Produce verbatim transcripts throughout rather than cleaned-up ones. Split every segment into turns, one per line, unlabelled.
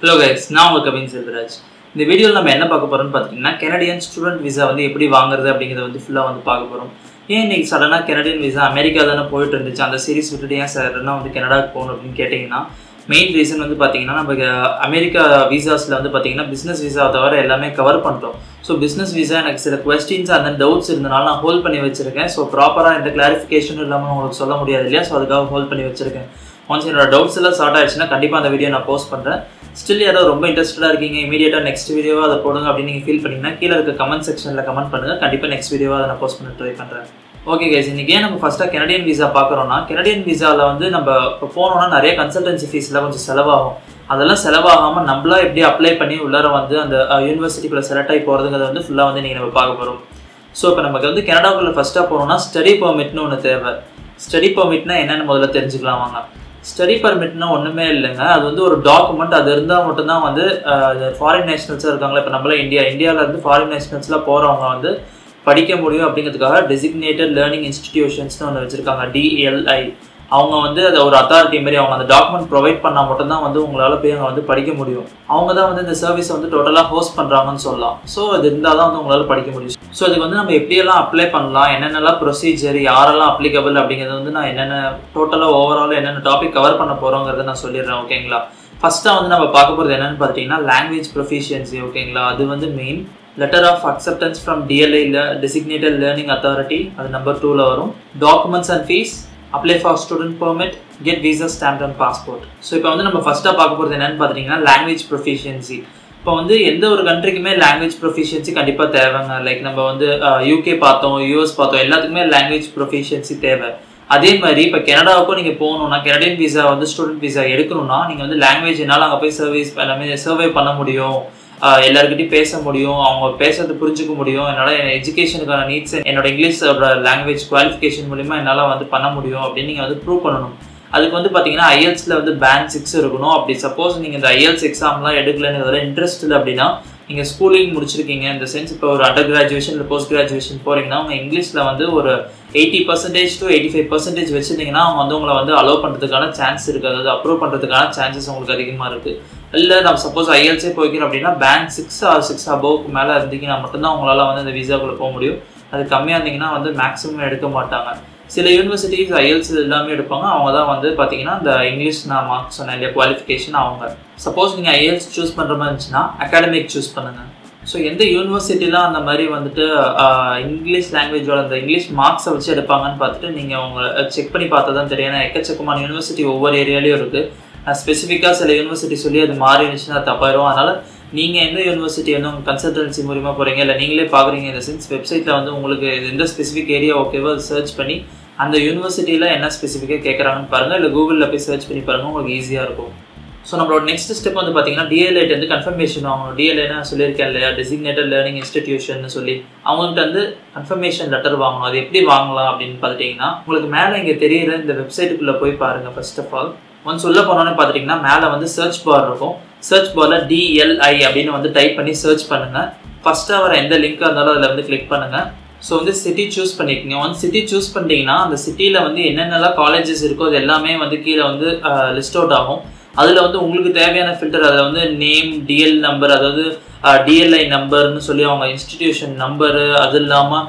Hello guys, நான் உங்க கவின் செல்வராஜ். இந்த வீடியோல நம்ம என்ன பார்க்க போறோம்னு பாத்தீங்கன்னா கனடியன் ஸ்டூடண்ட் விசா வந்து எப்படி வாங்குறது அப்படிங்கறத வந்து ஃபுல்லா வந்து பார்க்க போறோம். ஏன் இன்னைக்கு சடனா கனடியன் விசா அமெரிக்கா தான போயிட்டு இருந்துச்சு அந்த சீரிஸ் விட்டுட்டு ஏன் சடனா வந்து கனடாக்கு போகணும் அப்படின்னு கேட்டிங்கன்னா மெயின் ரீசன் வந்து பாத்தீங்கன்னா நம்ம அமெரிக்கா விசாஸ்ல வந்து பாத்தீங்கன்னா பிசினஸ் விசா தவிர எல்லாமே கவர் பண்ணிட்டோம். ஸோ பிசினஸ் விசா எனக்கு சில கொஸ்டின்ஸ் அந்த டவுட்ஸ் இருந்தனால நான் ஹோல்ட் பண்ணி வச்சிருக்கேன். ஸோ ப்ராப்பராக எந்த கிளாரிஃபிகேஷனும் இல்லாமல் உங்களுக்கு சொல்ல முடியாது இல்லையா? ஸோ அதுக்காக ஹோல்ட் பண்ணி வச்சிருக்கேன். ஒன்ஸ் என்னோட டவுட்ஸ் எல்லாம் சார்ட் ஆயிடுச்சுன்னா கண்டிப்பாக அந்த வீடியோ நான் போஸ்ட் பண்ணுறேன். ஸ்டில் யாரோ ரொம்ப இன்ட்ரெஸ்டடாக இருக்கீங்க, இமீடியட்டாக நெக்ஸ்ட் வீடியோவாக அதை போடுங்க அப்படின்னு நீங்கள் ஃபீல் பண்ணிங்கன்னா கீழே இருக்க கமெண்ட் செக்ஷனில் கமெண்ட் பண்ணுங்கள். கண்டிப்பாக நெக்ஸ்ட் வீடியோவாக அதை நான் போஸ்ட் பண்ண ட்ரை பண்ணுறேன். ஓகே கைஸ், இன்றைக்கி ஏன் நம்ம ஃபஸ்ட்டாக கனடியன் விசா பார்க்குறோன்னா கனடியன் விசாவில் வந்து நம்ம இப்போ போனோம்னா நிறைய கன்சல்டன்சி ஃபீஸ்லாம் கொஞ்சம் செலவாகும். அதெல்லாம் செலவாகாமல் நம்மளா எப்படி அப்ளை பண்ணி உள்ளார வந்து அந்த யூனிவர்சிட்டிக்குள்ளே செலக்ட் ஆகி போகிறதுங்கிறத வந்து ஃபுல்லாக வந்து நீங்கள் நம்ம பார்க்க போகிறோம். ஸோ இப்போ நமக்கு வந்து கனடாக்குள்ளே ஃபஸ்ட்டாக போனோம்னா ஸ்டடி பெர்மிட்னு ஒன்று தேவை. ஸ்டடி பெர்மிட்னா என்னென்னு முதல்ல தெரிஞ்சுக்கலாம் வாங்க. ஸ்டடி பர்மிட்னா ஒன்றுமே இல்லைங்க, அது வந்து ஒரு டாக்குமெண்ட். அது இருந்தால் மட்டும்தான் வந்து ஃபாரின் நேஷனல்ஸாக இருக்காங்களா, இப்போ நம்மள இந்தியா இந்தியாவிலேருந்து ஃபாரின் நேஷனல்ஸ்லாம் போகிறவங்க வந்து படிக்க முடியும் அப்படிங்கிறதுக்காக டெசிக்னேட்டட் லேர்னிங் இன்ஸ்டிடியூஷன்ஸ்னு ஒன்று வச்சுருக்காங்க, டிஎல்ஐ. அவங்க வந்து அதை ஒரு அத்தாரிட்டி மாதிரி அவங்க அந்த டாக்குமெண்ட் ப்ரொவைட் பண்ணால் மட்டும்தான் வந்து உங்களால் போய் அங்கே வந்து படிக்க முடியும். அவங்க தான் வந்து இந்த சர்வீஸை வந்து டோட்டலாக ஹோஸ்ட் பண்ணுறாங்கன்னு சொல்லலாம். ஸோ அது இருந்தால் தான் வந்து உங்களால் படிக்க முடியும். ஸோ அதுக்கு வந்து நம்ம எப்படியெல்லாம் அப்ளை பண்ணலாம், என்னென்னலாம் ப்ரொசீஜர், யாரெல்லாம் அப்ளிகபிள் அப்படிங்கிறது வந்து நான் என்னென்ன டோட்டலாக ஓவரால் என்னென்ன டாபிக் கவர் பண்ண போகிறோங்கிறத நான் சொல்லிடுறேன். ஓகேங்களா? ஃபஸ்ட்டாக வந்து நம்ம பார்க்க போகிறது என்னென்னு பார்த்தீங்கன்னா லாங்குவேஜ் ப்ரொஃபிஷியன்சி. ஓகேங்களா? அது வந்து main. Letter of acceptance from டிஎல்ஐல டெசிக்னேட்டட் லேர்னிங் அத்தாரிட்டி, அது நம்பர் டூவில் வரும். Documents and fees, apply for student permit, get visa stamp and passport. So இப்போ வந்து நம்ம ஃபஸ்ட்டாக பார்க்க போகிறது என்னென்னு பார்த்தீங்கன்னா லாங்குவேஜ் ப்ரொஃபிஷியன்சி. இப்போ வந்து எந்த ஒரு கண்ட்ரிக்குமே லாங்குவேஜ் ப்ரொஃபிஷியன்சி கண்டிப்பாக தேவைங்க. லைக் நம்ம வந்து யூகே பார்த்தோம், யூஎஸ் பார்த்தோம், எல்லாத்துக்குமே லாங்குவேஜ் ப்ரொஃபிஷியன்சி தேவை. அதே மாதிரி இப்போ கனடாவுக்கும் நீங்கள் போகணுன்னா, கனடியன் விசா வந்து ஸ்டூடெண்ட் விசா எடுக்கணும்னா நீங்கள் வந்து லாங்குவேஜ் என்னால் அங்கே போய் சர்வீஸ் எல்லாமே சர்வே பண்ண முடியும், எல்லாருக்கிட்டையும் பேச முடியும், அவங்க பேசுறது புரிஞ்சுக்க முடியும், என்னால் என் எஜுகேஷனுக்கான நீட்ஸ் என்னோட இங்கிலீஷ் லாங்குவேஜ் குவாலிஃபிகேஷன் மூலிமா என்னால் வந்து பண்ண முடியும் அப்படின்னு நீங்கள் வந்து ப்ரூவ் பண்ணணும். அதுக்கு வந்து பார்த்தீங்கன்னா ஐஎல்ஸில் வந்து பேண்ட் சிக்ஸ் இருக்கணும். அப்படி சப்போஸ் நீங்கள் இந்த ஐஎல்ஸ் எக்ஸாம்லாம் எடுக்கலன்னு இன்ட்ரெஸ்ட் இல்லை அப்படின்னா நீங்கள் ஸ்கூலிங் முடிச்சிருக்கீங்க, இந்த சென்ஸ் இப்போ ஒரு அண்டர் கிராஜுவேஷன் இல்லை போஸ்ட் கிராஜுவேஷன் போகிறீங்கன்னா அவங்க இங்கிலீஷில் வந்து ஒரு eighty percentage to eighty five percentage வச்சுருந்தீங்கன்னா அவங்க வந்து உங்களை வந்து அலோவ் பண்ணுறதுக்கான சான்ஸ் இருக்குது, அதாவது அப்ரூவ் பண்ணுறதுக்கான சான்சஸ் உங்களுக்கு அதிகமாக இருக்குது. இல்லை நம்ம சப்போஸ் ஐஎல்ஸே போய்க்கிறோம் அப்படின்னா பேங்க் சிக்ஸ் ஆர் சிக்ஸ் அபோவ்க்கு மேலே இருந்தீங்கன்னா மட்டும்தான் உங்களால் வந்து அந்த விசாக்குள்ளே போக முடியும். அது கம்மியாக இருந்தீங்கன்னா வந்து மேக்ஸிமம் எடுக்க மாட்டாங்க. சில யூனிவர்சிட்டிஸ் ஐஎல்ஸ் எல்லாமே எடுப்பாங்க, அவங்க தான் வந்து பார்த்தீங்கன்னா இந்த இங்கிலீஷ் நான் மார்க்ஸ் சொன்னேன் இல்லையா குவாலிஃபிகேஷன் அவங்க. சப்போஸ் நீங்கள் ஐஎல்ஸ் சூஸ் பண்ணுற மாதிரி இருந்துச்சுன்னா அகாடமிக் சூஸ் பண்ணுங்கள். ஸோ எந்த யூனிவர்சிட்டிலாம் அந்த மாதிரி வந்துட்டு இங்கிலீஷ் லாங்குவேஜோட அந்த இங்கிலீஷ் மார்க்ஸை வச்சு எடுப்பாங்கன்னு பார்த்துட்டு நீங்கள் உங்களை செக் பண்ணி பார்த்தா தான் தெரியும். ஏன்னா எக்கச்சக்கமான யூனிவர்சிட்டி ஒவ்வொரு ஏரியாலையும் இருக்குது. ஸ்பெசிஃபிக்காக சில யூனிவர்சிட்டி சொல்லி அது மாறி இருந்துச்சுன்னா அது தப்பாயிரும். அதனால் நீங்கள் எந்த யூனிவர்சிட்டி வந்து உங்கள் கன்சல்டன்சி மூலிமா போகிறீங்க இல்லை நீங்களே பார்க்குறீங்க இந்த சென்ஸ் வெப்சைட்டில் வந்து உங்களுக்கு எந்த ஸ்பெசிஃபிக் ஏரியா ஓகேவோ அதை சர்ச் பண்ணி அந்த யூனிவர்சிட்டியில் என்ன ஸ்பெசிஃபிக்காக கேட்குறாங்கன்னு பாருங்கள், இல்லை கூகுளில் போய் சர்ச் பண்ணி பாருங்கள், உங்களுக்கு ஈஸியாக இருக்கும். ஸோ நம்மளோட நெக்ஸ்ட் ஸ்டெப் வந்து பார்த்தீங்கன்னா டிஎல்ஐட் வந்து கன்ஃபர்மேஷன் வாங்கணும். டிஎல்ஐனா சொல்லியிருக்கேன் இல்லையா, டெசிக்னேட்டட் லேர்னிங் இன்ஸ்டிடியூஷன் சொல்லி அவங்கள்ட்ட வந்து கன்ஃபர்மேஷன் லெட்டர் வாங்கணும். அது எப்படி வாங்கலாம் அப்படின்னு பார்த்துட்டிங்கன்னா உங்களுக்கு மேலே இங்கே தெரியிற இந்த வெப்சைட்டுக்குள்ளே போய் பாருங்கள். ஃபர்ஸ்ட் ஆஃப் ஆல் ஒன்ஸ் உள்ள போனோன்னு பார்த்துட்டிங்கன்னா மேலே வந்து சர்ச் பார் இருக்கும். சர்ச் பாரில் டிஎல்ஐ அப்படின்னு வந்து டைப் பண்ணி சர்ச் பண்ணுங்கள். ஃபஸ்ட்டாக வர எந்த லிங்காக இருந்தாலும் அதில் வந்து கிளிக் பண்ணுங்கள். ஸோ வந்து சிட்டி சூஸ் பண்ணிக்கோங்க. ஒன்ஸ் சிட்டி சூஸ் பண்ணிட்டீங்கன்னா அந்த சிட்டியில் வந்து என்னென்னலாம் காலேஜஸ் இருக்கோ அது எல்லாமே வந்து கீழே வந்து லிஸ்ட் அவுட் ஆகும். அதில் வந்து உங்களுக்கு தேவையான ஃபில்டர் அதில் வந்து நேம், டிஎல் நம்பர், அதாவது டிஎல்ஐ நம்பர்னு சொல்லி அவங்க இன்ஸ்டிடியூஷன் நம்பரு, அது இல்லாமல்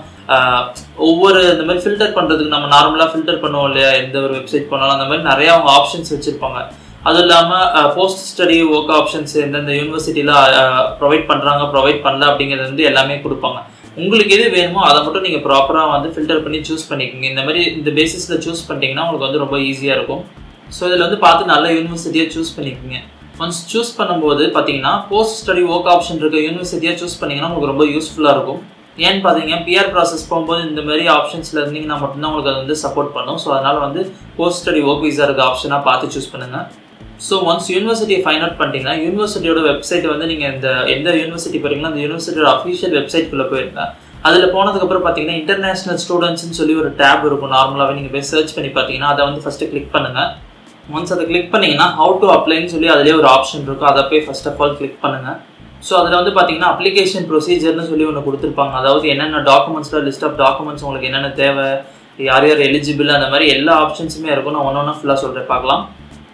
ஒவ்வொரு இந்த மாதிரி ஃபில்டர் பண்ணுறதுக்கு நம்ம நார்மலாக ஃபில்டர் பண்ணுவோம் இல்லையா, எந்த ஒரு வெப்சைட் பண்ணாலும் அந்த மாதிரி நிறையா அவங்க ஆப்ஷன்ஸ் வச்சுருப்பாங்க. அதுவும் இல்லாமல் போஸ்ட் ஸ்டடி ஒர்க் ஆப்ஷன்ஸ் எந்தெந்த யூனிவர்சிட்டியில் ப்ரொவைட் பண்ணுறாங்க ப்ரொவைட் பண்ணல அப்படிங்கிறது வந்து எல்லாமே கொடுப்பாங்க. உங்களுக்கு எது வேணுமோ அதை மட்டும் நீங்கள் ப்ராப்பராக வந்து ஃபில்டர் பண்ணி சூஸ் பண்ணிக்கோங்க. இந்த மாதிரி இந்த பேசிஸில் சூஸ் பண்ணிட்டீங்கன்னா உங்களுக்கு வந்து ரொம்ப ஈஸியாக இருக்கும். ஸோ இதில் வந்து பார்த்து நல்ல யூனிவர்சிட்டியாக சூஸ் பண்ணிக்கோங்க. ஒன்ஸ் சூஸ் பண்ணும்போது பார்த்தீங்கன்னா போஸ்ட் ஸ்டடி ஒர்க் ஆப்ஷன் இருக்க யூனிவர்சிட்டியாக சூஸ் பண்ணிங்கன்னா உங்களுக்கு ரொம்ப யூஸ்ஃபுல்லாக இருக்கும். ஏன்னு பார்த்தீங்கன்னா பிஆர் ப்ராசஸ் போகும்போது இந்த மாதிரி ஆப்ஷன்ஸில் இருந்தீங்கன்னா மட்டும்தான் உங்களுக்கு அது வந்து சப்போர்ட் பண்ணும். ஸோ அதனால் வந்து போஸ்ட் ஸ்டடி ஒர்க் விசா இருக்க ஆப்ஷனாக பார்த்து சூஸ் பண்ணுங்கள். ஸோ ஒன்ஸ் யூனிவர்சிட்டியை ஃபைண்ட் அவுட் பண்ணிட்டீங்கன்னா யூனிவர்சிட்டியோட வெப்சைட் வந்து நீங்கள் இந்த எந்த யூனிவர்சிட்டி போகிறீங்களோ அந்த யூனிவர்சிட்டியோட அஃபிஷியல் வெப்சைட்குள்ளே போயிருங்க. அதில் போனதுக்கப்புறம் பார்த்தீங்கன்னா இன்டர்நேஷனல் ஸ்டூடெண்ட்ஸ்னு சொல்லி ஒரு டேப் இருக்கும். நார்மலாகவே நீங்கள் போய் சர்ச் பண்ணி பார்த்தீங்கன்னா அதை வந்து ஃபஸ்ட்டு கிளிக் பண்ணுங்கள். ஒன்ஸ் அதை கிளிக் பண்ணிங்கன்னா ஹவு டு அப்ளைன்னு சொல்லி அதிலே ஒரு ஆப்ஷன் இருக்கும், அதை போய் ஃபர்ஸ்ட் ஆஃப் ஆல் கிளிக் பண்ணுங்கள். ஸோ அதில் வந்து பார்த்தீங்கன்னா அப்ளிகேஷன் ப்ரொசீஜர்னு சொல்லி ஒன்று கொடுத்துருப்பாங்க. அதாவது என்னென்ன டாக்குமெண்ட்ஸில் லிஸ்ட் ஆஃப் டாக்குமெண்ட்ஸ் உங்களுக்கு என்னென்ன தேவை, யார் யார் எலிஜிபிள், அந்த மாதிரி எல்லா ஆப்ஷன்ஸுமே இருக்கும். நான் ஒன்று ஒன்றா ஃபுல்லாக சொல்கிறேன் பார்க்கலாம்.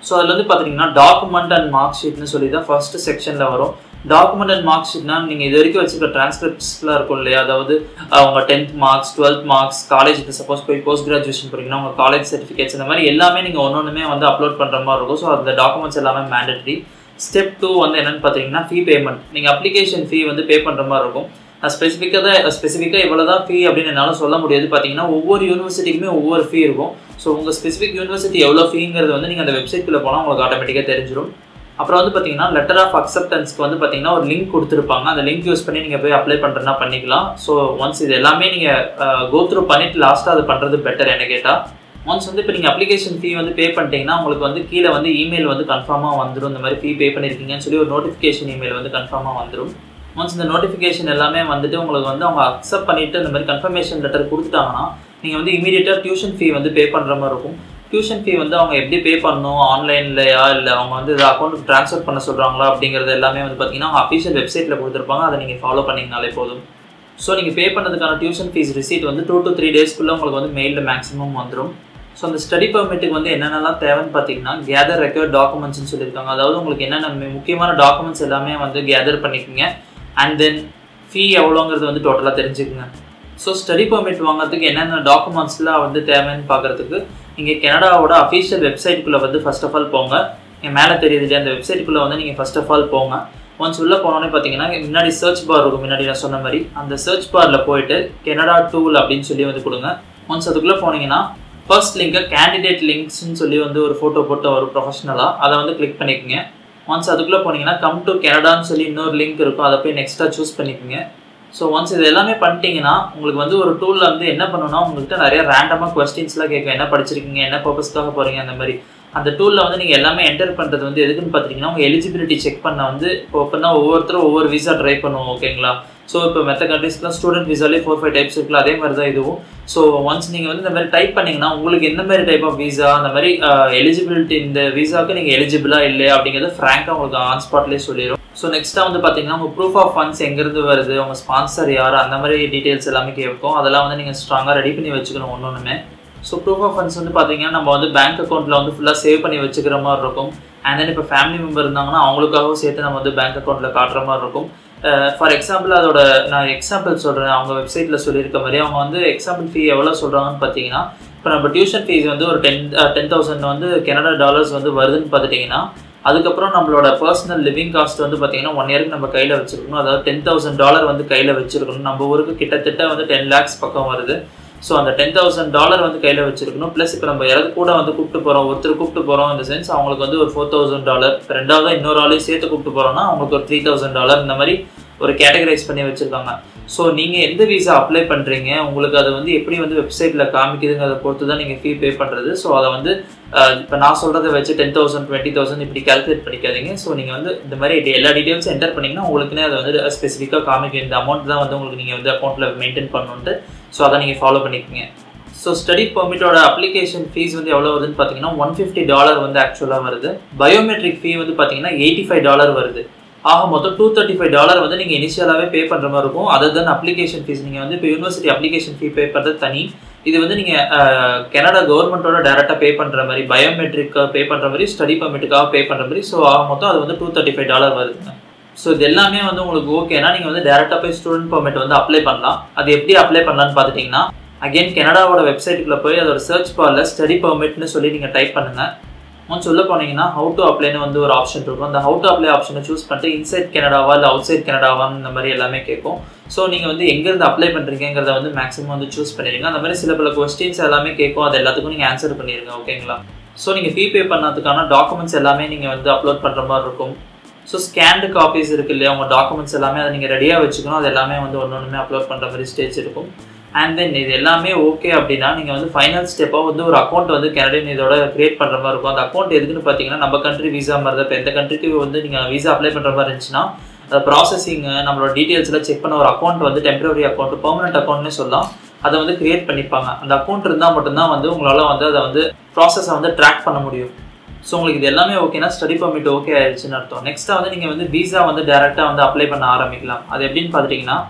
ஸோ அதில் வந்து பார்த்தீங்கன்னா டாக்குமெண்ட் அண்ட் மார்க் ஷீட்னு சொல்லி தான் ஃபர்ஸ்ட் செக்ஷனில் வரும். டாக்குமெண்ட் அண்ட் மார்க் ஷீட்னா நீங்கள் இது வரைக்கும் வச்சுருக்க டிரான்ஸ்கிரிப்ட்ஸ்லாம் இருக்கும் இல்லையா, அதாவது உங்கள் tenth marks, twelfth marks, college suppose போய் போஸ்ட் கிராஜுவேஷன் போகிறீங்கன்னா உங்கள் காலேஜ் சர்டிஃபிகேட்ஸ் இந்த மாதிரி எல்லாமே நீங்கள் ஒன்று ஒன்றுமே வந்து அப்லோட் பண்ணுற மாதிரி இருக்கும். ஸோ அந்த டாக்குமெண்ட்ஸ் எல்லாமே மேண்டட்ரி. ஸ்டெப் டூ வந்து என்னென்னு பார்த்தீங்கன்னா ஃபீ பேமெண்ட். நீங்கள் அப்ளிகேஷன் ஃபீ வந்து பே பண்ணுற மாதிரி இருக்கும். நான் ஸ்பெசிஃபிக்காக தான் ஸ்பெசிஃபிக்காக இவ்வளோ தான் ஃபீ அப்படின்னு என்னால் சொல்ல முடியாது. பார்த்தீங்கன்னா ஒவ்வொரு யூனிவர்சிட்டிக்குமே ஒவ்வொரு ஃபீ இருக்கும். ஸோ உங்கள் ஸ்பெசிஃபிக் யூனிவர்சிட்டி எவ்வளோ ஃபீங்கிறது வந்து நீங்கள் அந்த வெப்சைட்டில் போனால் உங்களுக்கு ஆட்டோமேட்டிக்காக தெரிஞ்சிடும். அப்புறம் வந்து பார்த்தீங்கன்னா லெட்டர் ஆஃப் அக்செப்டன்ஸ்க்கு வந்து பார்த்தீங்கன்னா ஒரு லிங்க் கொடுத்துருப்பாங்க. அந்த லிங்க் யூஸ் பண்ணி நீங்கள் போய் அப்ளை பண்ணுறதுனா பண்ணிக்கலாம். ஸோ ஒன்ஸ் இது எல்லாமே நீங்கள் கோ த்ரூ பண்ணிவிட்டு லாஸ்ட்டாக அது பண்ணுறது பெட்டர் என்ன கேட்டால். ஒன்ஸ் வந்து இப்போ நீங்கள் அப்ளிகேஷன் ஃபீ வந்து பே பண்ணிட்டீங்கன்னா உங்களுக்கு வந்து கீழே வந்து இமெயில் வந்து கன்ஃபார்மாக வந்துடும். இந்த மாதிரி ஃபீ பே பண்ணியிருக்கீங்கன்னு சொல்லி ஒரு நோட்டிஃபிகேஷன் இமெயில் வந்து கன்ஃபார்மாக வந்துடும். ஒன்ஸ் இந்த நோட்டிஃபிகேஷன் எல்லாமே வந்துட்டு உங்களுக்கு வந்து அவங்க அக்செப்ட் பண்ணிவிட்டு இந்த மாதிரி கன்ஃபர்மேஷன் லெட்டர் கொடுத்துட்டாங்கன்னா நீங்கள் வந்து இமீடியட்டாக டியூஷன் ஃபீ வந்து பே பண்ணுற மாதிரி இருக்கும். டியூஷன் ஃபீ வந்து அவங்க எப்படி பே பண்ணணும், ஆன்லைன்லையா இல்லை அவங்க வந்து இது அக்கௌண்ட்டுக்கு ட்ரான்ஸ்ஃபர் பண்ண சொல்கிறாங்களா அப்படிங்கிறது எல்லாமே வந்து பார்த்தீங்கன்னா அவங்க அஃபிஷியல் வெப்சைட்டில் கொடுத்துருப்பாங்க. அதை நீங்கள் ஃபாலோ பண்ணிங்கனாலே போதும். ஸோ நீங்கள் பே பண்ணதுக்கான டியூஷன் ஃபீஸ் ரிசீட் வந்து டூ டு த்ரீ டேஸ்க்குள்ளே உங்களுக்கு வந்து மெயிலில் மேக்ஸிமம் வந்துடும். ஸோ அந்த ஸ்டடி பர்மிட்டுக்கு வந்து என்னென்னலாம் தேவைன்னு பார்த்தீங்கன்னா கேதர் ரெக்வயர்ட் டாக்குமெண்ட்ஸ்னு சொல்லியிருக்காங்க. அதாவது உங்களுக்கு என்னென்ன முக்கியமான டாக்குமெண்ட்ஸ் எல்லாமே வந்து கேதர் பண்ணிக்கோங்க. அண்ட் தென் ஃபீ எவ்வளோங்கிறது வந்து டோட்டலாக தெரிஞ்சுக்குங்க. ஸோ ஸ்டடி பர்மிட் வாங்குறதுக்கு என்னென்ன டாக்குமெண்ட்ஸ்லாம் வந்து தேவைன்னு பார்க்குறதுக்கு நீங்கள் கனடாவோட அஃபிஷியல் வெப்சைட்டுக்குள்ளே வந்து ஃபர்ஸ்ட் ஆஃப் ஆல் போங்க. நீங்கள் மேலே தெரியுது இல்லையா, அந்த வெப்சைட்டுக்குள்ளே வந்து நீங்கள் ஃபர்ஸ்ட் ஆஃப் ஆல் போங்க. ஒன்ஸ் உள்ளே போனோன்னே பார்த்தீங்கன்னா முன்னாடி சர்ச் பார் இருக்கும். முன்னாடி நான் சொன்ன மாதிரி அந்த சர்ச் பாரில் போயிட்டு கனடா டூல் அப்படின்னு சொல்லி வந்து கொடுங்க. ஒன்ஸ் அதுக்குள்ளே போனீங்கன்னா ஃபர்ஸ்ட் லிங்கை கேண்டிடேட் லிங்க்ஸ்ன்னு சொல்லி வந்து ஒரு ஃபோட்டோ போட்டு வரும் ப்ரொஃபஷனலாக, அதை வந்து கிளிக் பண்ணிக்கோங்க. ஒன்ஸ் அதுக்குள்ளே போனீங்கன்னா கம் டு கனடான்னு சொல்லி இன்னொரு லிங்க் இருக்கும், அதை போய் நெக்ஸ்ட்டாக சூஸ் பண்ணிக்கோங்க. ஸோ ஒன்ஸ் இது எல்லாமே பண்ணிட்டீங்கன்னா உங்களுக்கு வந்து ஒரு டூலில் வந்து என்ன பண்ணணும்னா உங்கள்கிட்ட நிறைய ரேண்டமாக கொஸ்டின்ஸ்லாம் கேட்கும். என்ன படிச்சிருக்கீங்க, என்ன பர்பஸ்க்காக போகிறீங்க, அந்த மாதிரி. அந்த டூலில் வந்து நீங்கள் எல்லாமே என்டர் பண்ணுறது வந்து எதுக்குன்னு பார்த்தீங்கன்னா உங்கள் எலிஜிபிலிட்டி செக் பண்ண வந்து இப்போ ஓப்பனா ஒவ்வொருத்தரும் ஒவ்வொரு விசா ட்ரை பண்ணுவோம். ஓகேங்களா. ஸோ இப்போ மற்ற கண்ட்ரீஸ்லாம் ஸ்டூடெண்ட் விசாலே ஃபோர் ஃபைவ் டைப்ஸ் இருக்குல்ல, அதே மாதிரி தான் இதுவும். ஸோ ஒன்ஸ் நீங்கள் வந்து இந்த மாதிரி டைப் பண்ணிங்கன்னா உங்களுக்கு எந்த மாதிரி டைப் ஆஃப் விசா, அந்த மாதிரி எலிஜிபிலிட்டி இந்த விசாவுக்கு நீங்கள் எலிஜிபிளாக இல்லையா அப்படிங்கிறது ஃப்ராங்காக உங்களுக்கு ஆன் ஸ்பாட்லேயே சொல்லிடும். ஸோ நெக்ஸ்ட்டாக வந்து பார்த்தீங்கன்னா உங்கள் ப்ரூஃப் ஆஃப் ஃபண்ட்ஸ் எங்கேருந்து வருது, உங்கள் ஸ்பான்சர் யார், அந்த மாதிரி டீட்டெயில்ஸ் எல்லாமே கேட்கும். அதெல்லாம் வந்து நீங்கள் ஸ்ட்ராங்காக ரெடி பண்ணி வச்சுக்கணும் ஒன்று ஒன்றுமே. ஸோ ப்ரூஃப் ஆஃப் ஃபண்ட்ஸ் வந்து பார்த்தீங்கன்னா நம்ம வந்து பேங்க் அக்கௌண்ட்டில் வந்து ஃபுல்லாக சேவ் பண்ணி வச்சுக்கிற மாதிரி இருக்கும். அண்ட் தென் இப்போ ஃபேமிலி மெம்பர் இருந்தாங்கன்னா அவங்களுக்காகவும் சேர்த்து நம்ம வந்து பேங்க் அக்கௌண்ட்டில் காட்டுற மாதிரி இருக்கும். ஃபார் எக்ஸாம்பிள் அதோட நான் எக்ஸாம்பிள் சொல்கிறேன். அவங்க வெப்சைட்டில் சொல்லியிருக்க மாதிரி அவங்க வந்து எக்ஸாம்பிள் ஃபீ எவ்வளோ சொல்கிறாங்கன்னு பார்த்தீங்கன்னா இப்போ நம்ம டியூஷன் ஃபீஸ் வந்து ஒரு டென் டென் தௌசண்ட் வந்து கனடா டாலர்ஸ் வந்து வருதுன்னு பார்த்துட்டிங்கன்னா அதுக்கப்புறம் நம்மளோட பர்சனல் லிவிங் காஸ்ட் வந்து பார்த்தீங்கன்னா ஒன் இயருக்கு நம்ம கையில் வச்சுருக்கணும். அதாவது டென் தௌசண்ட் டாலர் வந்து கையில் வச்சுருக்கணும். நம்ம ஊருக்கு கிட்டத்தட்ட வந்து டென் லேக்ஸ் பக்கம் வருது. ஸோ அந்த டென் தௌசண்ட் டாலர் வந்து கையில் வச்சிருக்கணும். ப்ளஸ் இப்போ நம்ம யாராவது கூட வந்து கூப்பிட்டு போகிறோம், ஒருத்தர் கூப்பிட்டு போகிறோம் இந்த சென்ஸ் அவங்களுக்கு வந்து ஒரு ஃபோர் தௌசண்ட் டாலர், ரெண்டாவது இன்னொரு ஆளையும் சேர்த்து கூப்பிட்டு போகிறோம்னா அவங்களுக்கு ஒரு த்ரீ தௌசண்ட் டாலர் இந்த மாதிரி ஒரு கேட்டகரைஸ் பண்ணி வச்சுருக்காங்க. ஸோ நீங்கள் எந்த விசா அப்ளை பண்ணுறீங்க, உங்களுக்கு அது வந்து எப்படி வந்து வெப்சைட்டில் காமிக்குதுங்கிறத பொறுத்து தான் நீங்கள் ஃபீ பே பண்ணுறது. ஸோ அதை வந்து இப்போ நான் சொல்கிறத வச்சு டென் தௌசண்ட் டுவெண்ட்டி தௌசண்ட் இப்படி கால்குலேட் பண்ணிக்காதீங்க. ஸோ நீங்கள் வந்து இந்த மாதிரி எல்லா டீட்டெயில்ஸும் என்டர் பண்ணிங்கன்னா உங்களுக்குன்னே அதை வந்து ஸ்பெசிஃபிக்காக காமிக்கும். இந்த அமௌண்ட் தான் வந்து உங்களுக்கு நீங்கள் வந்து அக்கௌண்ட்டில் மெயின்டைன் பண்ணணுன்ட்டு. ஸோ அதை நீங்கள் ஃபாலோ பண்ணிக்கோங்க. ஸோ ஸ்டடி பெர்மிட்டோட அப்ளிகேஷன் ஃபீஸ் வந்து எவ்வளோ வருதுன்னு பார்த்தீங்கன்னா ஒன் ஃபிஃப்டி டாலர் வந்து ஆக்சுவலாக வருது. பயோமெட்ரிக் ஃபீ வந்து பார்த்தீங்கன்னா எயிட்டி ஃபைவ் டாலர் வருது. ஆக மொத்தம் டூ தேர்ட்டி ஃபைவ் டாலர் வந்து நீங்கள் இனிஷியலாகவே பே பண்ணுற மாதிரி இருக்கும். அதர் தென் அப்ளிகேஷன் ஃபீஸ் நீங்கள் வந்து இப்போ யூனிவர்சிட்டி அப்ளிகேஷன் ஃபீ பே பண்ணுறது தனி. இது வந்து நீங்கள் கனடா கவர்மெண்ட்டோட டேரெக்டாக பே பண்ணுற மாதிரி, பயோமெட்ரிக்காக பே பண்ணுற மாதிரி, ஸ்டடி பெர்மிட்டுக்காக பே பண்ணுற மாதிரி. ஸோ ஆக மொத்தம் அது வந்து டூ தேர்ட்டி ஃபைவ் டாலர் வருதுங்க. ஸோ இது எல்லாமே வந்து உங்களுக்கு ஓகேனா நீங்கள் வந்து டேரெக்டாக போய் ஸ்டூடெண்ட் பெர்மிட் வந்து அப்ளை பண்ணலாம். அது எப்படி அப்ளை பண்ணலான்னு பார்த்துட்டிங்கன்னா அகெயின் கனடாவோட வெப்சைட்டுக்குள்ளே போய் அதோட சர்ச் பாரில் ஸ்டடி பெர்மிட்னு சொல்லி நீங்கள் டைப் பண்ணுங்கள். ஒன்ஸ் சொல்ல போனீங்கன்னா ஹவு டு அப்ளைன்னு வந்து ஒரு ஆப்ஷன் இருக்கும். அந்த ஹவு டு அப்ளை ஆப்ஷனை சூஸ் பண்ணிட்டு இன்சைட் கனடாவா இல்லை அவுட் சைட் கனடாவான்னு இந்த மாதிரி எல்லாமே கேட்கும். ஸோ நீங்கள் வந்து எங்கேருந்து அப்ளை பண்ணுறீங்கிறத வந்து மேக்ஸிமம் வந்து சூஸ் பண்ணிடுங்க. அந்த மாதிரி சில பல கொஸ்டின்ஸ் எல்லாமே கேட்கும், அது எல்லாத்துக்கும் நீங்கள் ஆன்சர் பண்ணிடுங்க. ஓகேங்களா. ஸோ நீங்கள் ஃபீ பே பண்ணதுக்கான டாக்குமெண்ட்ஸ் எல்லாமே நீங்கள் வந்து அப்லோட் பண்ணுற மாதிரி இருக்கும். ஸோ ஸ்கேன்டு காப்பீஸ் இருக்குது இல்லையா, உங்கள் டாக்குமெண்ட்ஸ் எல்லாமே அதை நீங்கள் ரெடியாக வச்சுக்கணும். அது எல்லாமே வந்து ஒன்று ஒன்றுமே அப்லோட் பண்ணுற மாதிரி ஸ்டேஜ் இருக்கும். அண்ட் தென் இது எல்லாமே ஓகே அப்படின்னா நீங்கள் வந்து ஃபைனல் ஸ்டெப்பாக வந்து ஒரு அக்கௌண்ட் வந்து கனடியன் இதோட கிரியேட் பண்ணுற மாதிரி இருக்கும். அந்த அக்கௌண்ட் எதுக்குன்னு பார்த்தீங்கன்னா நம்ம கண்ட்ரி விசா மாதிரி தான். இப்போ எந்த கண்ட்ரிக்கு வந்து நீங்கள் விசா அப்ளை பண்ணுற மாதிரி இருந்துச்சுன்னா அதை ப்ராசஸிங் நம்மளோட டீட்டெயில்ஸ்லாம் செக் பண்ண ஒரு அக்கௌண்ட் வந்து டெம்பரரி அக்கௌண்ட், பெர்மனன்ட் அக்கௌண்ட்னு சொல்லலாம், அதை வந்து கிரியேட் பண்ணிப்பாங்க. அந்த அக்கௌண்ட் இருந்தால் மட்டும்தான் வந்து உங்களால் வந்து அதை வந்து ப்ராசஸை வந்து ட்ராக் பண்ண முடியும். ஸோ உங்களுக்கு இது எல்லாமே ஓகேனா ஸ்டடி பெர்மிட் ஓகே ஆயிடுச்சுன்னு அர்த்தம். நெக்ஸ்ட்டாக வந்து நீங்கள் வந்து விசா வந்து டேரெக்டாக வந்து அப்ளை பண்ண ஆரம்பிக்கலாம். அது எப்படின்னு பார்த்துட்டிங்கன்னா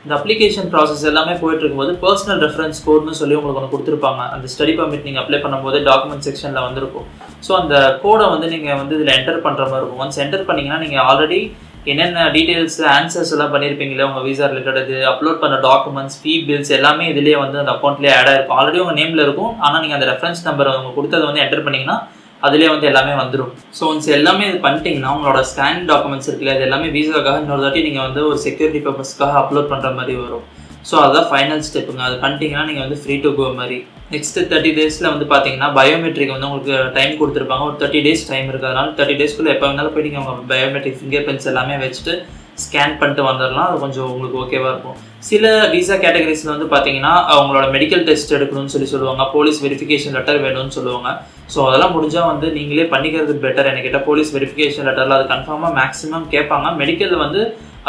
இந்த அப்ளிகேஷன் ப்ராசஸ் எல்லாமே போயிட்டு இருக்கும்போது பர்சனல் ரெஃபரன்ஸ் கோட்னு சொல்லி உங்களுக்கு ஒன்று கொடுத்துருப்பாங்க. அந்த ஸ்டடி பர்மிட் நீங்கள் அப்ளை பண்ணும்போது டாக்குமெண்ட் செக்ஷனில் வந்திருக்கும். ஸோ அந்த கோடை வந்து நீங்கள் வந்து இதில் என்டர் பண்ணுற மாதிரி இருக்கும். ஒன்ஸ் என்டர் பண்ணிங்கன்னா நீங்கள் ஆல்ரெடி என்னென்ன டீட்டெயில்ஸ் ஆன்சர்ஸ் எல்லாம் பண்ணியிருப்பீங்களே உங்கள் வீசா ரிலேட்டட் அப்லோட் பண்ண டாக்குமெண்ட்ஸ் ஃபீ பில்ஸ் எல்லாமே இதிலேயே வந்து அந்த அக்கௌண்ட்லேயே ஆட் ஆயிருக்கும். ஆல்ரெடி உங்கள் நேமில் இருக்கும். ஆனால் நீங்கள் அந்த ரெஃபரன்ஸ் நம்பர் அவங்க கொடுத்ததை வந்து என்டர் பண்ணிங்கன்னா அதிலே வந்து எல்லாமே வந்துடும். ஸோ ஒன்ஸ் எல்லாமே இது பண்ணிட்டீங்கன்னா உங்களோட ஸ்கேன் டாக்குமெண்ட்ஸ் இருக்குல்ல அது எல்லாமே வீசாக்காக இன்னொரு தாட்டி நீங்கள் வந்து ஒரு செக்யூரிட்டி பர்பஸ்க்காக அப்லோட் பண்ணுற மாதிரி வரும். ஸோ அதுதான் ஃபைனல் ஸ்டெப்புங்க. அது பண்ணிட்டீங்கன்னா நீங்கள் வந்து ஃப்ரீ டு கோ மாதிரி. நெக்ஸ்ட் தேர்ட்டி டேஸில் வந்து பார்த்தீங்கன்னா பயோமெட்ரிக் வந்து உங்களுக்கு டைம் கொடுத்துருப்பாங்க. ஒரு தேர்ட்டி டேஸ் டைம் இருக்குது. அதனால தேர்ட்டி டேஸ்க்குள்ளே எப்போ வேணாலும் போய் நீங்கள் உங்கள் பயோமெட்ரிக் ஃபிங்கர் பிரிண்ட்ஸ் எல்லாமே வச்சுட்டு ஸ்கேன் பண்ணிட்டு வந்துடலாம். அது கொஞ்சம் உங்களுக்கு ஓகேவாக இருக்கும். சில வீசா கேட்டகரிஸில் வந்து பார்த்தீங்கன்னா அவங்களோட மெடிக்கல் டெஸ்ட் எடுக்கணும்னு சொல்லி சொல்லுவாங்க. போலீஸ் வெரிஃபிகேஷன் லெட்டர் வேணும்னு சொல்லுவாங்க. ஸோ அதெல்லாம் முடிஞ்சால் வந்து நீங்களே பண்ணிக்கிறது பெட்டர். எனக்கு கேட்டால் போலீஸ் வெரிஃபிகேஷன் லெட்டரில் அது கன்ஃபார்மாக மேக்ஸிமம் கேட்பாங்க. மெடிக்கல் வந்து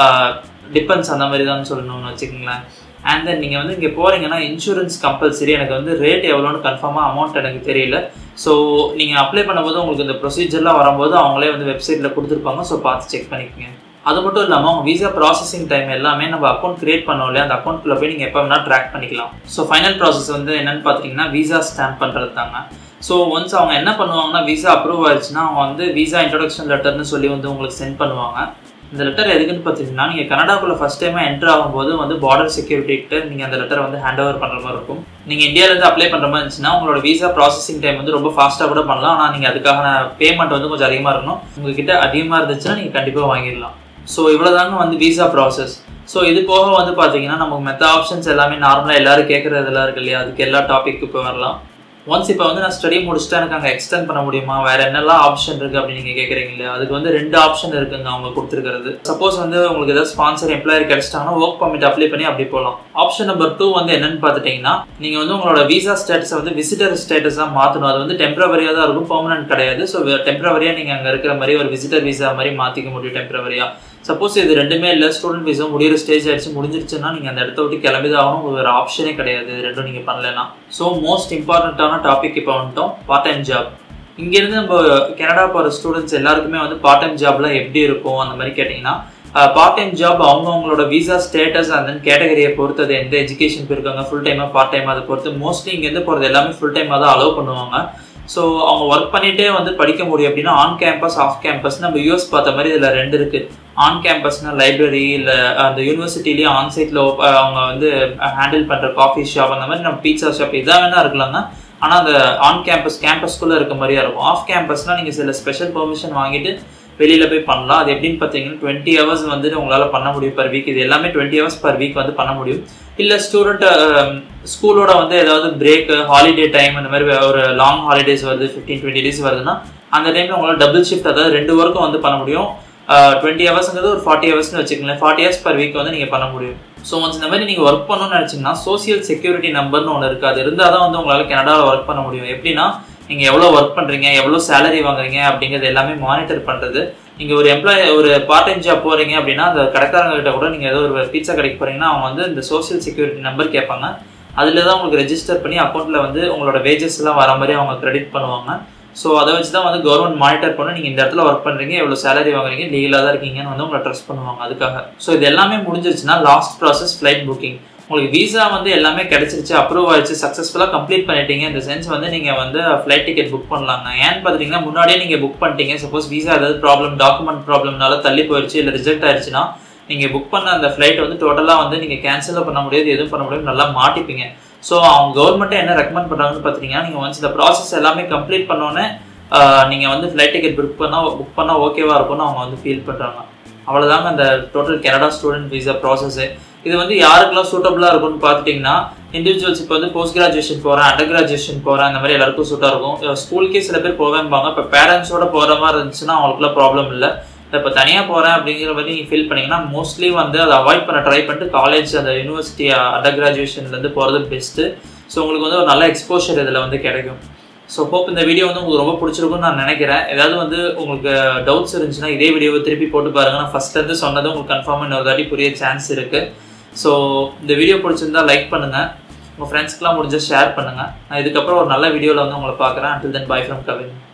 டிபெண்ட்ஸ் அந்த மாதிரி தான் சொல்லணும்னு வச்சுக்கோங்களேன். அண்ட் தென் நீங்கள் வந்து இங்கே போகிறீங்கன்னா இன்சூரன்ஸ் கம்பல்சரி. எனக்கு வந்து ரேட் எவ்வளோன்னு கன்ஃபார்மாக அமௌண்ட் எனக்கு தெரியல. ஸோ நீங்கள் அப்ளை பண்ணும்போது உங்களுக்கு இந்த ப்ரொசீஜர்லாம் வரும்போது அவங்களே வந்து வெப்சைட்டில் கொடுத்துருப்பாங்க. ஸோ பார்த்து செக் பண்ணிக்கோங்க. அது மட்டும் இல்லாமல் உங்கள் வீசா ப்ராசஸிங் டைம் எல்லாமே நம்ம அக்கௌண்ட் கிரியேட் பண்ணோம் இல்லையா, அந்த அக்கௌண்ட்டில் போய் நீங்கள் எப்போ வேணால் ட்ராக் பண்ணிக்கலாம். ஸோ ஃபைனல் ப்ராசஸ் வந்து என்னென்னு பார்த்தீங்கன்னா வீசா ஸ்டாம்ப் பண்ணுறது தாங்க. ஸோ ஒன்ஸ் அவங்க என்ன பண்ணுவாங்கன்னா வீசா அப்ரூவ் ஆயிடுச்சுன்னா அவங்க வந்து வீசா இன்ட்ரொடக்ஷன் லெட்டர்னு சொல்லி வந்து உங்களுக்கு சென்ட் பண்ணுவாங்க. இந்த லெட்டர் எதுக்குன்னு பார்த்தீங்கன்னா நீங்கள் கனடாக்குள்ளே ஃபஸ்ட் டைமாக என்ட்ரு ஆகும்போது வந்து பார்டர் செக்யூரிட்டிகிட்ட நீங்கள் அந்த லெட்டரை வந்து ஹேண்ட் ஓவர் பண்ணுற மாதிரி இருக்கும். நீங்கள் இந்தியாவிலேருந்து அப்ளை பண்ணுற மாதிரி இருந்துச்சுன்னா உங்களோட வீசா ப்ராசஸிங் டைம் வந்து ரொம்ப ஃபாஸ்ட்டாக கூட பண்ணலாம். ஆனால் நீங்கள் அதுக்கான பேமெண்ட் வந்து கொஞ்சம் அதிகமாக இருக்கணும். உங்ககிட்ட அதிகமாக இருந்துச்சுன்னா நீங்கள் கண்டிப்பாக வாங்கிடலாம். ஸோ இவ்வளோ தாங்க வந்து வீசா ப்ராசஸ். ஸோ இது போக வந்து பார்த்தீங்கன்னா நமக்கு மெத்த ஆப்ஷன்ஸ் எல்லாமே நார்மலாக எல்லோரும் கேட்குறதெல்லாம் இருக்கு இல்லையா, அதுக்கு எல்லா டாபிக் இப்போ வரலாம். ஒன்ஸ் இப்போ வந்து நான் ஸ்டடி முடிச்சுட்டு எனக்கு அங்கே எக்ஸ்டெண்ட் பண்ண முடியுமா, வேறு என்னெல்லாம் ஆப்ஷன் இருக்குது அப்படின்னு நீங்கள் கேட்குறீங்க இல்லையா, அதுக்கு வந்து ரெண்டு ஆப்ஷன் இருக்குங்க அவங்க கொடுத்துருக்கிறது. சப்போஸ் வந்து உங்களுக்கு ஏதாவது ஸ்பான்சர் எம்ப்ளாயர் கிடைச்சிட்டாங்கன்னா ஒர்க் பர்மிட் அப்ளை பண்ணி அப்படி போகலாம். ஆப்ஷன் நம்பர் டூ வந்து என்னென்னு பார்த்துட்டிங்கன்னா நீங்கள் வந்து உங்களோட வீசா ஸ்டேட்டஸை வந்து விசிட்டர் ஸ்டேட்டஸாக மாற்றணும். அது வந்து டெம்பரவரியாக தான் இருக்கும், பெர்மனன்ட் கிடையாது. ஸோ டெம்பரவரியாக நீங்கள் அங்கே இருக்கிற மாதிரி ஒரு விசிட்டர் வீசா மாதிரி மாற்றிக்க முடியும் டெம்பரவரியாக. சப்போஸ் இது ரெண்டுமே இல்லை, ஸ்டூடெண்ட் வீசா முடிகிற ஸ்டேஜ் ஆகிடுச்சு முடிஞ்சிருச்சுன்னா நீங்கள் அந்த இடத்த விட்டு கிளம்பிதாகணும். உங்களுக்கு ஒரு ஆப்ஷனே கிடையாது இது ரெண்டும் நீங்கள் பண்ணலைன்னா. ஸோ மோஸ்ட் இம்பார்ட்டண்ட்டான டாபிக் இப்போ வந்துட்டோம், பார்ட் டைம் ஜாப். இங்கேருந்து நம்ம கனடா போகிற ஸ்டூடெண்ட்ஸ் எல்லாருக்குமே வந்து பார்ட் டைம் ஜாப்லாம் எப்படி இருக்கும் அந்த மாதிரி கேட்டிங்கன்னா, பார்ட் டைம் ஜாப் அவங்கவுங்களோட வீசா ஸ்டேட்டஸ் அண்ட் தென் கேட்டகரியை பொறுத்தது, எந்த எஜுகேஷன் போயிருக்காங்க ஃபுல் டைமாக பார்ட் டைமாக அதை பொறுத்து மோஸ்ட்லி இங்கேருந்து போகிறது எல்லாமே ஃபுல் டைமாக தான் அலோவ் பண்ணுவாங்க. ஸோ அவங்க ஒர்க் பண்ணிகிட்டே வந்து படிக்க முடியும். அப்படின்னா ஆன் கேம்பஸ் ஆஃப் கேம்பஸ் நம்ம யூஎஸ் பார்த்த மாதிரி இதில் ரெண்டு இருக்குது. ஆன் கேம்பஸ்னால் லைப்ரரி, இல்லை அந்த யூனிவர்சிட்டிலேயே ஆன் சைட்டில் அவங்க வந்து ஹேண்டில் பண்ணுற காஃபி ஷாப் அந்த மாதிரி நம்ம பீட்சா ஷாப் இதாக வேணா இருக்கலாங்க. ஆனால் அந்த ஆன் கேம்பஸ் கேம்பஸ்குள்ளே இருக்க மாதிரியா இருக்கும். ஆஃப் கேம்பஸ்னால் நீங்கள் சில ஸ்பெஷல் பெர்மிஷன் வாங்கிட்டு வெளியில் போய் பண்ணலாம். அது எப்படின்னு பார்த்தீங்கன்னா டுவெண்ட்டி ஹவர்ஸ் வந்துட்டு உங்களால் பண்ண முடியும் பர் வீக். இது எல்லாமே டுவெண்ட்டி ஹவர்ஸ் பர் வீக் வந்து பண்ண முடியும். இல்லை ஸ்டூடெண்ட் ஸ்கூலோட வந்து ஏதாவது பிரேக்கு, ஹாலிடே டைம் அந்த மாதிரி ஒரு லாங் ஹாலிடேஸ் வருது, ஃபிஃப்டீன் டுவெண்ட்டி டேஸ் வருதுன்னா அந்த டைமில் உங்களால் டபுள் ஷிஃப்ட், அதாவது ரெண்டு ஒர்க்கும் வந்து பண்ண முடியும். டுவெண்ட்டி ஹவர்ஸ்ங்கிறது ஒரு ஃபார்ட்டி ஹவர்ஸ்னு வச்சுக்கங்களேன். ஃபார்ட்டி ஹவர்ஸ் பர் வீக் வந்து நீங்கள் பண்ண முடியும். ஸோ ஒன்ஸ் இந்த மாதிரி நீங்கள் ஒர்க் பண்ணணும்னு நினச்சிங்கன்னா சோசியல் செக்யூரிட்டி நம்பர்னு ஒன்று இருக்குது. அது இருந்தால் தான் வந்து உங்களால் கனடாவில் ஒர்க் பண்ண முடியும். எப்படின்னா நீங்கள் எவ்வளோ ஒர்க் பண்ணுறீங்க, எவ்வளோ சேலரி வாங்குறீங்க அப்படிங்கிறது எல்லாமே மானிட்டர் பண்ணுறது. நீங்கள் ஒரு எம்ப்ளாயி ஒரு பார்ட் டைம் ஜாப் போகிறீங்க அப்படின்னா அந்த கடைக்காரங்ககிட்ட கூட நீங்கள் ஏதோ ஒரு பீட்சா கடைக்கு போகிறீங்கன்னா அவங்க வந்து இந்த சோசியல் செக்யூரிட்டி நம்பர் கேட்பாங்க. அதில் தான் உங்களுக்கு ரெஜிஸ்டர் பண்ணி அக்கௌண்ட்டில் வந்து உங்களோட வேஜஸ் எல்லாம் வர மாதிரி அவங்க கிரெடிட் பண்ணுவாங்க. ஸோ அதை வச்சு தான் வந்து கவர்மெண்ட் மானிட்டர் பண்ணி நீங்கள் இந்த இடத்துல ஒர்க் பண்ணுறீங்க, எவ்வளோ சேலரி வாங்குறீங்க, லீகலாக தான் இருக்கீங்கன்னு வந்து உங்களை ட்ரஸ்ட் பண்ணுவாங்க அதுக்காக. ஸோ இது எல்லாமே முடிஞ்சிருச்சுன்னா லாஸ்ட் ப்ராசஸ் ஃப்ளைட் புக்கிங். உங்களுக்கு வீசா வந்து எல்லாமே கிடைச்சிருச்சு, அப்ரூவ் ஆயிடுச்சு, சக்ஸஸ்ஃபுல்லாக கம்ப்ளீட் பண்ணிட்டீங்க. இந்த சென்ஸ் வந்து நீங்கள் வந்து ஃப்ளைட் டிக்கெட் புக் பண்ணலாங்க. ஏன்னு பார்த்துட்டிங்கன்னா முன்னாடியே நீங்கள் புக் பண்ணிட்டீங்க. சப்போஸ் வீசா ஏதாவது ப்ராப்ளம், டாக்குமெண்ட் ப்ராப்ளம்னால தள்ளி போயிடுச்சு இல்லை ரிஜெக்ட் ஆயிடுச்சுன்னா நீங்கள் புக் பண்ண அந்த ஃப்ளைட் வந்து டோட்டலாக வந்து நீங்கள் கேன்சலும் பண்ண முடியாது, எதுவும் பண்ண முடியாது, நல்லா மாட்டிப்பீங்க. ஸோ அவங்க கவர்மெண்ட்டே என்ன ரெக்கமெண்ட் பண்ணுறாங்கன்னு பார்த்தீங்கன்னா நீங்கள் வந்து இந்த ப்ராசஸ் எல்லாமே கம்ப்ளீட் பண்ணோன்னே நீங்கள் வந்து ஃப்ளைட் டிக்கெட் புக் பண்ணால் புக் பண்ணால் ஓகேவாக இருக்கும்னு அவங்க வந்து ஃபீல் பண்ணுறாங்க. அவ்வளோதாங்க அந்த total Canada student visa process. இது வந்து யாருக்கெல்லாம் சூட்டபுளாக இருக்கும்னு பார்த்துட்டிங்கன்னா இண்டிவிஜுவல்ஸ் இப்போ வந்து போஸ்ட் கிராஜுவேஷன் போகிறேன், அண்டர் கிராஜுவேஷன் போகிறேன், அந்த மாதிரி எல்லாருக்கும் சூட்டாக இருக்கும். ஸ்கூலுக்கே சில பேர் போவேன்பாங்க. இப்போ பேரண்ட்ஸோட போகிற மாதிரி இருந்துச்சுன்னா அவங்களுக்குலாம் ப்ராப்ளம் இல்லை. இப்போ தனியாக போகிறேன் அப்படிங்கிற மாதிரி நீங்கள் ஃபீல் பண்ணிங்கன்னா மோஸ்ட்லி வந்து அதை அவாய்ட் பண்ண ட்ரை பண்ணிட்டு காலேஜ் அந்த யூனிவர்சிட்டி அண்டர் கிராஜுவேஷன்லேருந்து போகிறது பெஸ்ட்டு. ஸோ உங்களுக்கு வந்து ஒரு நல்ல எக்ஸ்போஷர் இதில் வந்து கிடைக்கும். ஸோ ஹோப் இந்த வீடியோ வந்து உங்களுக்கு ரொம்ப பிடிச்சிருக்கும்னு நான் நினைக்கிறேன். ஏதாவது வந்து உங்களுக்கு டவுட்ஸ் இருந்துச்சுன்னா இதே வீடியோவை திருப்பி போட்டு பாருங்கள். நான் ஃபஸ்ட்லேருந்து சொன்னது உங்களுக்கு கன்ஃபார்மாக இன்னொரு தாட்டி புரிய சான்ஸ் இருக்குது. ஸோ இந்த வீடியோ பிடிச்சிருந்தா லைக் பண்ணுங்கள், உங்கள் ஃப்ரெண்ட்ஸ்க்கெலாம் முடிஞ்சால் ஷேர் பண்ணுங்கள். நான் இதுக்கப்புறம் ஒரு நல்ல வீடியோவில் வந்து உங்களை பார்க்குறேன். until then bye from Kavin.